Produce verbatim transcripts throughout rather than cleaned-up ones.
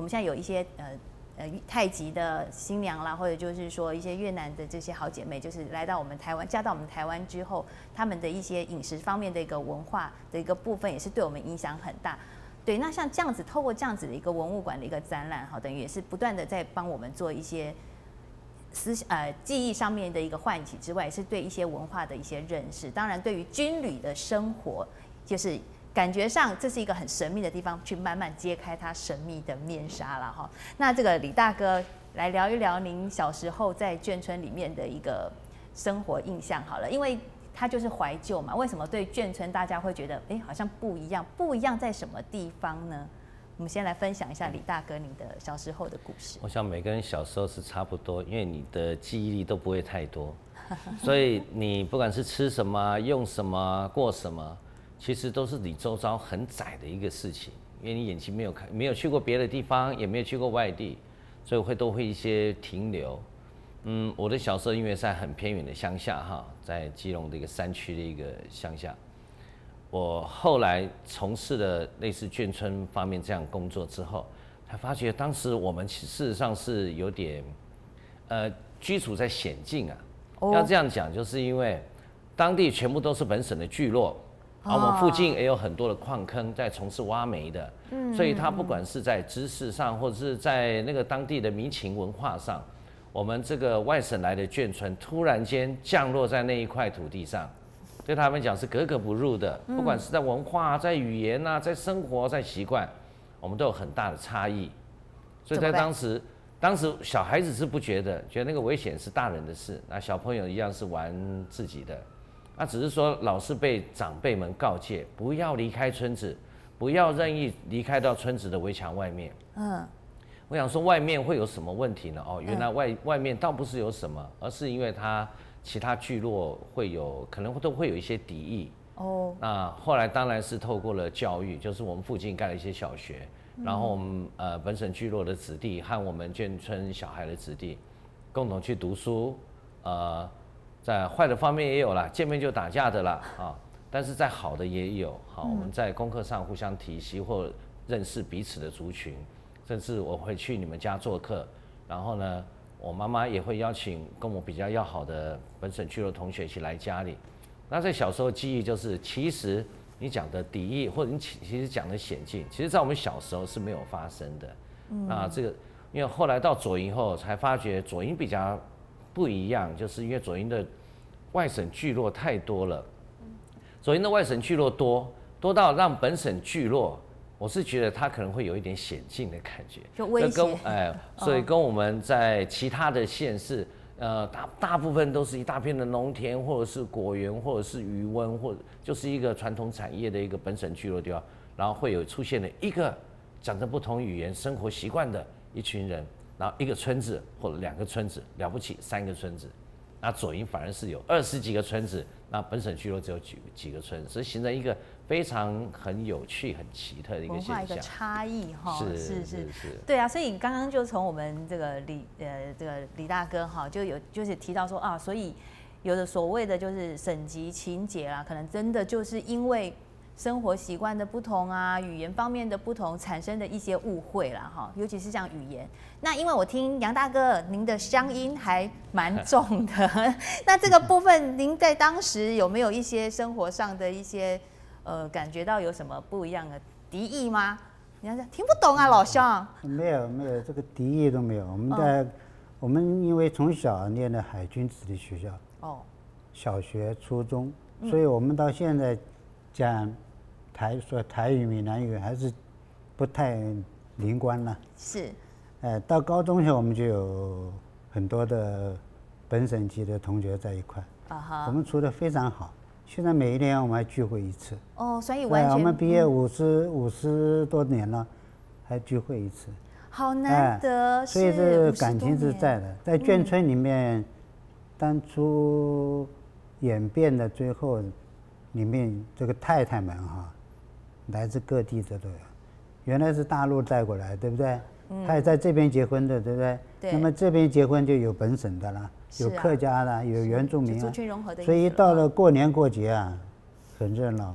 们现在有一些呃。呃，太极的新娘啦，或者就是说一些越南的这些好姐妹，就是来到我们台湾，嫁到我们台湾之后，他们的一些饮食方面的一个文化的一个部分，也是对我们影响很大。对，那像这样子，透过这样子的一个文物馆的一个展览，哈，等于也是不断的在帮我们做一些思呃记忆上面的一个唤起之外，也是对一些文化的一些认识。当然，对于军旅的生活，就是感觉上这是一个很神秘的地方，去慢慢揭开它神秘的面纱了哈。那这个李大哥来聊一聊您小时候在眷村里面的一个生活印象好了，因为它就是怀旧嘛。为什么对眷村大家会觉得哎好像不一样？不一样在什么地方呢？我们先来分享一下李大哥你的小时候的故事。 我想每个人小时候是差不多，因为你的记忆力都不会太多，所以你不管是吃什么、用什么、过什么。其实都是你周遭很窄的一个事情，因为你眼睛没有看，没有去过别的地方，也没有去过外地，所以会都会一些停留。嗯，我的小时候因为在很偏远的乡下哈，在基隆的一个山区的一个乡下，我后来从事了类似眷村方面这样工作之后，才发觉当时我们事实上是有点，呃，居处在险境啊。Oh. 要这样讲，就是因为当地全部都是本省的聚落。而我们附近也有很多的矿坑在从事挖煤的，嗯，所以它不管是在知识上，或者是在那个当地的民情文化上，我们这个外省来的眷村突然间降落在那一块土地上，对他们讲是格格不入的，不管是在文化、在语言啊、在生活、在习惯，我们都有很大的差异。所以在当时，当时小孩子是不觉得，觉得那个危险是大人的事，那小朋友一样是玩自己的。那只是说，老是被长辈们告诫，不要离开村子，不要任意离开到村子的围墙外面。嗯，我想说，外面会有什么问题呢？哦，原来外外面倒不是有什么，而是因为它其他聚落会有可能都会有一些敌意。哦，那后来当然是透过了教育，就是我们附近盖了一些小学，然后我们呃本省聚落的子弟和我们眷村小孩的子弟共同去读书，呃。在坏的方面也有啦，见面就打架的啦啊，但是在好的也有。好，我们在功课上互相提携或认识彼此的族群，甚至我会去你们家做客，然后呢，我妈妈也会邀请跟我比较要好的本省聚落同学一起来家里。那在小时候记忆就是，其实你讲的敌意或者你其实讲的险境，其实在我们小时候是没有发生的。嗯，那这个因为后来到左营后才发觉左营比较不一样，就是因为左营的外省聚落太多了，左营的外省聚落多多到让本省聚落，我是觉得它可能会有一点险境的感觉， 就危险。 哎，所以跟我们在其他的县市，呃，大大部分都是一大片的农田，或者是果园，或者是渔温，或者就是一个传统产业的一个本省聚落地方，然后会有出现了一个讲着不同语言、生活习惯的一群人。然后一个村子或者两个村子，了不起三个村子，那左营反而是有二十几个村子，那本省聚落只有几几个村子，所以形成一个非常很有趣、很奇特的一个现象。 文化一个差异哈， 是是 是, 是是， 对啊，所以你刚刚就从我们这个李呃这个李大哥哈，就有就是提到说啊，所以有的所谓的就是省级情节啦，可能真的就是因为生活习惯的不同啊，语言方面的不同，产生的一些误会啦哈，尤其是像语言。那因为我听杨大哥您的乡音还蛮重的，那这个部分您在当时有没有一些生活上的一些呃感觉到有什么不一样的敌意吗？你要讲听不懂啊，老乡。 没有没有，这个敌意都没有。我们在、嗯、我们因为从小念的海军子弟学校，哦，小学、初中，所以我们到现在讲台说台语、闽南语还是不太灵光了。 是。 呃，到高中学我们就有很多的本省籍的同学在一块，啊哈，我们处得非常好。现在每一年我们还聚会一次。 哦，所以完全。 我们毕业五十五十多年了，还聚会一次。 好难得， 哎、所以这感情是在的。在眷村里面，嗯、当初演变的最后，里面这个太太们哈，来自各地的都有，原来是大陆带过来，对不对？他也在这边结婚的，对不对？对。那么这边结婚就有本省的啦，有客家啦，有原住民啊，所以一到了过年过节啊，很热闹。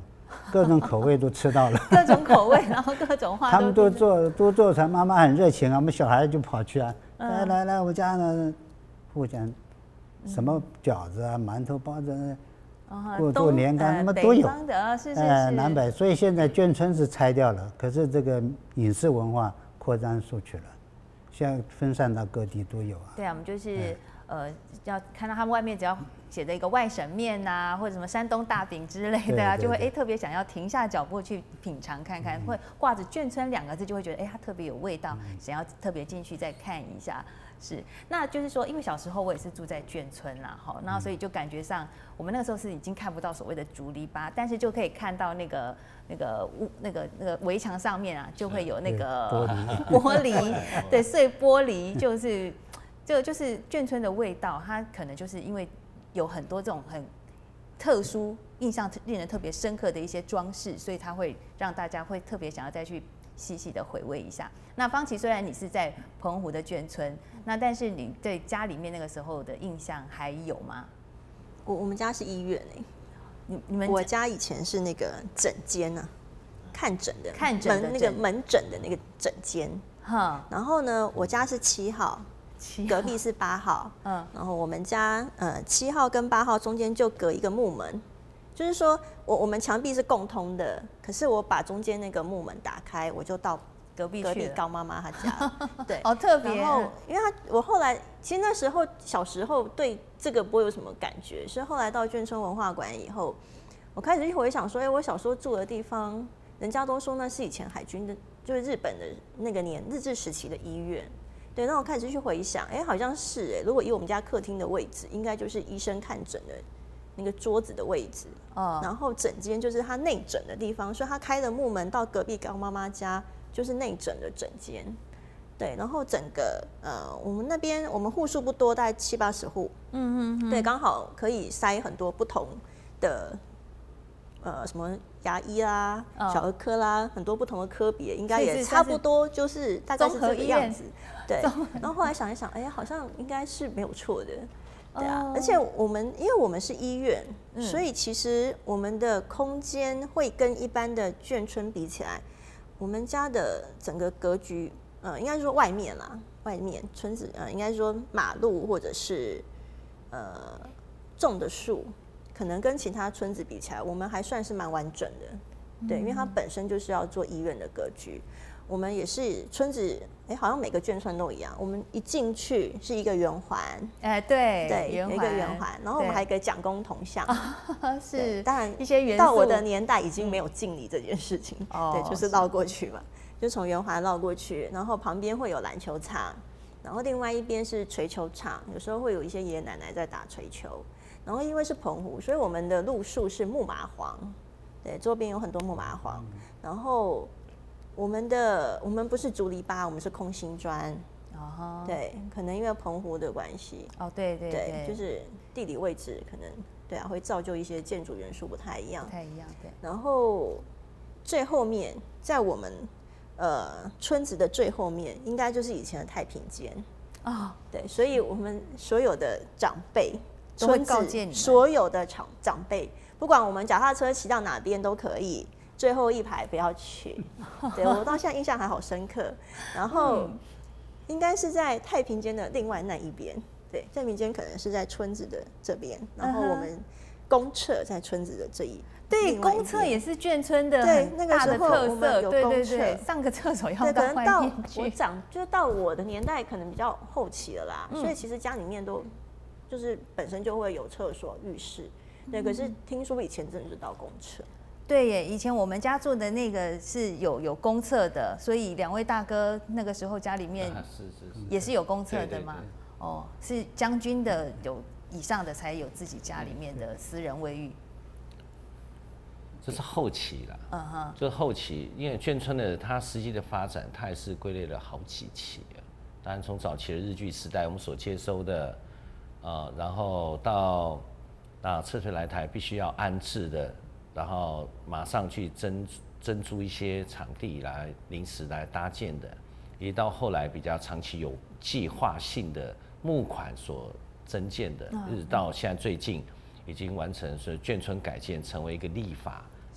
各种口味都吃到了。 各种口味，然后各种话他们都都做都做成，妈妈很热情啊，我们小孩就跑去啊， 嗯来来来，我家呢，互相什么饺子啊、馒头、包子。过做年糕，那么都有。 呃，是是呃， 是。 南北，所以现在眷村是拆掉了，可是这个饮食文化扩张出去了，现在分散到各地都有啊。 对啊，我们就是呃，要看到他们外面只要写的一个外省面啊，或者什么山东大饼之类的啊，就会哎特别想要停下脚步去品尝看看，会挂着眷村两个字，就会觉得哎它特别有味道，想要特别进去再看一下。是，那就是说，因为小时候我也是住在眷村啦，哈，那所以就感觉上，我们那个时候是已经看不到所谓的竹篱笆，但是就可以看到那个那个屋那个那个围墙上面啊，就会有那个玻璃， 玻璃，对，碎玻璃，就是这个就是眷村的味道，它可能就是因为有很多这种很特殊、印象令人特别深刻的一些装饰，所以它会让大家会特别想要再去细细的回味一下。那方琦虽然你是在澎湖的眷村，那但是你对家里面那个时候的印象还有吗？ 我我们家是医院哎、欸， 你你们我家以前是那个诊间啊，看诊的， 看诊的门那个门诊的那个诊间。 哈， 然后呢，我家是七号， 七号隔壁是八号， 嗯， 然后我们家呃七号跟八号中间就隔一个木门。就是说我我们墙壁是共通的，可是我把中间那个木门打开，我就到隔壁隔壁去了高妈妈她家，对， 好特别。 然后因为她我后来其实那时候小时候对这个不会有什么感觉，是后来到眷村文化馆以后，我开始去回想说，哎、欸，我小时候住的地方，人家都说那是以前海军的，就是日本的那个年日治时期的医院。对，那我开始去回想，哎、欸，好像是哎、欸，如果以我们家客厅的位置，应该就是医生看诊的那个桌子的位置，哦，然后诊间就是他内诊的地方，所以他开的木门到隔壁高妈妈家就是内诊的诊间，对，然后整个呃，我们那边我们户数不多，大概七八十户，嗯嗯，对，刚好可以塞很多不同的呃什么牙医啦、哦、小儿科啦，很多不同的科别，应该也差不多，就是大概是这个样子，对。然后后来想一想，哎呀，好像应该是没有错的。对啊，而且我们因为我们是医院，嗯、所以其实我们的空间会跟一般的眷村比起来，我们家的整个格局，呃，应该说外面啦，外面村子，呃，应该说马路或者是呃种的树，可能跟其他村子比起来，我们还算是蛮完整的。对，因为它本身就是要做医院的格局。我们也是村子，哎，好像每个眷村都一样。我们一进去是一个圆环， 哎，对， 对， 圆环， 一个圆环。然后我们还有一个蒋公铜像， 是， 当然一些元素。 到我的年代已经没有敬礼这件事情， 哦、 对，就是绕过去嘛，就从圆环绕过去，然后旁边会有篮球场，然后另外一边是槌球场，有时候会有一些爷爷奶奶在打槌球。然后因为是澎湖，所以我们的路树是木麻黄，对，周边有很多木麻黄，然后。我们的我们不是竹篱笆，我们是空心砖。哦，对，可能因为澎湖的关系。 哦，对对 对, 对，就是地理位置可能对啊，会造就一些建筑元素不太一样。 不太一样，对。 然后最后面，在我们呃村子的最后面，应该就是以前的太平间。哦，对，所以我们所有的长辈， 都会告诫你们， 所有的长长辈，不管我们脚踏车骑到哪边都可以。最后一排不要去，对，我到现在印象还好深刻。然后应该是在太平间的另外那一边，对，太平间可能是在村子的这边，然后我们公厕在村子的这一。 对，公厕也是眷村的对那个时候特色， 有公厕， 上个厕所要到外面去。 我长就是到我的年代可能比较后期了啦，嗯、所以其实家里面都就是本身就会有厕所、浴室，对。可是听说以前真的是到公厕。 对耶，以前我们家住的那个是有有公厕的，所以两位大哥那个时候家里面也是有公厕的吗？哦，是将军的有以上的才有自己家里面的私人卫浴。 这是后期了，嗯哼，就是后期，因为眷村的它实际的发展，它也是归类了好几期啊。当然，从早期的日据时代，我们所接收的，呃，然后到啊撤退来台必须要安置的。然后马上去征征租一些场地来临时来搭建的，一直到后来比较长期有计划性的募款所增建的，一直到现在最近已经完成，所以眷村改建成为一个立法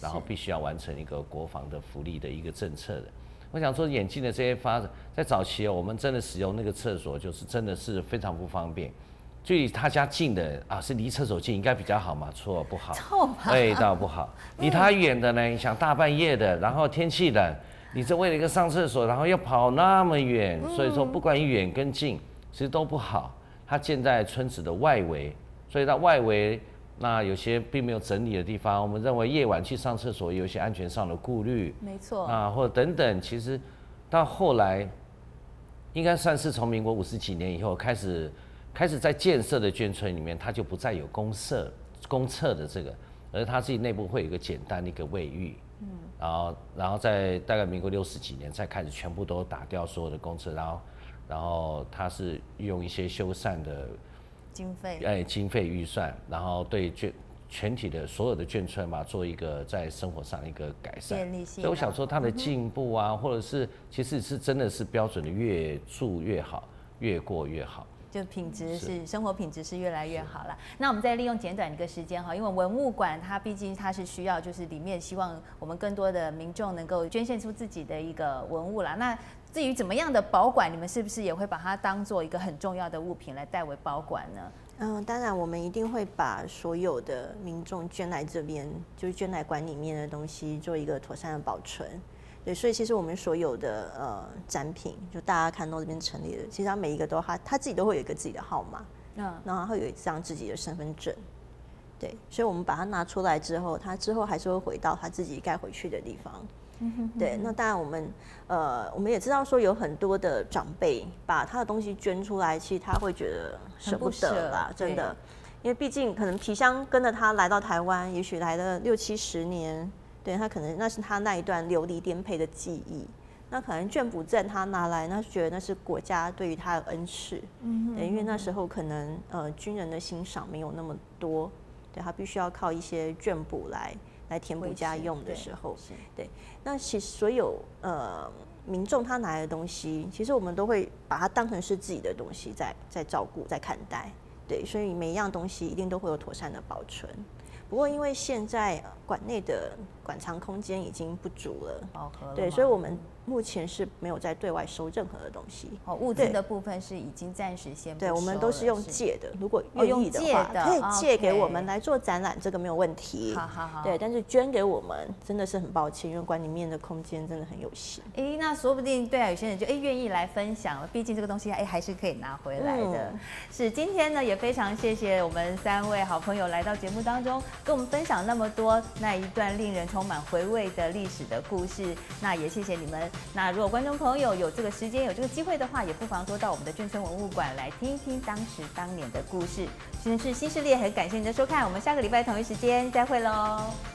然后必须要完成一个国防的福利的一个政策的。我想说，眼镜的这些发展，在早期我们真的使用那个厕所，就是真的是非常不方便。距离他家近的啊，是离厕所近应该比较好嘛？错，不好，味道不好。离他远的呢，你想大半夜的，然后天气冷，你这为了一个上厕所，然后要跑那么远，所以说不管远跟近，其实都不好。它建在村子的外围，所以它外围那有些并没有整理的地方，我们认为夜晚去上厕所有一些安全上的顾虑， 没错啊，或者等等。其实到后来，应该算是从民国五十几年以后开始。开始在建设的眷村里面，它就不再有公厕、公厕的这个，而它自己内部会有一个简单的一个卫浴，嗯，然后，然后在大概民国六十几年才开始全部都打掉所有的公厕，然后，然后它是用一些修缮的经费， 哎，经费预算，然后对眷全体的所有的眷村嘛，做一个在生活上的一个改善。 便利性。 所以我想说，它的进步啊，或者是其实是真的是标准的越住越好，越过越好。 就品质是生活品质是越来越好了。那我们再利用简短的一个时间哈，因为文物馆它毕竟它是需要，就是里面希望我们更多的民众能够捐献出自己的一个文物啦。那至于怎么样的保管，你们是不是也会把它当做一个很重要的物品来代为保管呢？ 嗯，当然我们一定会把所有的民众捐来这边，就是捐来馆里面的东西做一个妥善的保存。对，所以其实我们所有的呃展品，就大家看到这边陈列的，其实它每一个都他他自己都会有一个自己的号码，嗯，然后会有一张自己的身份证，对，所以我们把它拿出来之后，他之后还是会回到他自己该回去的地方。对，那当然我们呃我们也知道说有很多的长辈把他的东西捐出来，其实他会觉得舍不得啦，真的，因为毕竟可能皮箱跟着他来到台湾，也许来了六七十年。对他可能那是他那一段流离颠沛的记忆，那可能眷补证他拿来，那觉得那是国家对于他的恩赐，嗯，对，因为那时候可能呃军人的欣赏没有那么多，对他必须要靠一些眷补来来填补家用的时候，对，那其实所有呃民众他拿来的东西，其实我们都会把它当成是自己的东西在在照顾在看待，对，所以每一样东西一定都会有妥善的保存。不过，因为现在馆内的馆藏空间已经不足了， 饱和了， 对，所以我们目前是没有在对外收任何的东西。 哦，物资的部分是已经暂时先不收了。 对，我们都是用借的，如果愿意的话， 哦、 可以借给我们来做展览，这个没有问题。 好好好。 对，但是捐给我们真的是很抱歉，因为馆里面的空间真的很有限。 哎、欸，那说不定对啊，有些人就哎愿意来分享了，毕竟这个东西哎还是可以拿回来的。嗯、是，今天呢也非常谢谢我们三位好朋友来到节目当中，跟我们分享那么多那一段令人充满回味的历史的故事。那也谢谢你们。那如果观众朋友有这个时间有这个机会的话，也不妨多到我们的眷村文物馆来听一听当时当年的故事。今天是新势力，很感谢您的收看，我们下个礼拜同一时间再会喽。